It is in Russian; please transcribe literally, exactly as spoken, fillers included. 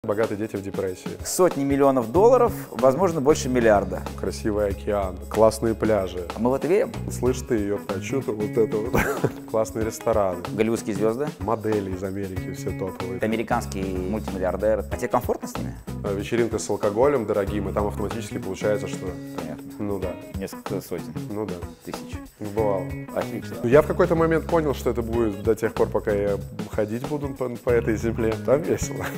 Богатые дети в депрессии. Сотни миллионов долларов, возможно, больше миллиарда. Красивый океан, классные пляжи. А мы в это верим? Слышь ты, ёпта, а чё ты вот это вот? Классные рестораны. Голливудские звезды, Модели из Америки все топовые. американские мультимиллиардеры. А тебе комфортно с ними? А вечеринка с алкоголем дорогим, и там автоматически получается, что... Понятно. Ну да, Несколько сотен ну да. тысяч. Бывало. Отлично. Ну, я в какой-то момент понял, что это будет до тех пор, пока я ходить буду по, по этой земле. Там весело.